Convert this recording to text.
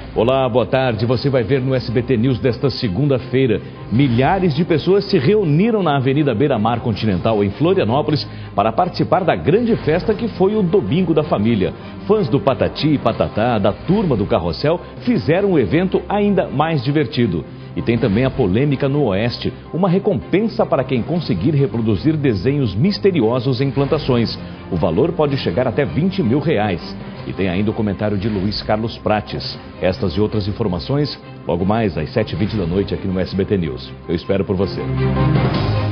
Olá, boa tarde. Você vai ver no SBT News desta segunda-feira. Milhares de pessoas se reuniram na Avenida Beira-Mar Continental, em Florianópolis, para participar da grande festa que foi o Domingo da Família. Fãs do Patati e Patatá, da Turma do Carrossel, fizeram o evento ainda mais divertido. E tem também a polêmica no Oeste, uma recompensa para quem conseguir reproduzir desenhos misteriosos em plantações. O valor pode chegar até R$20 mil. E tem ainda o comentário de Luiz Carlos Prates. Estas e outras informações, logo mais às 7h20 da noite aqui no SBT News. Eu espero por você.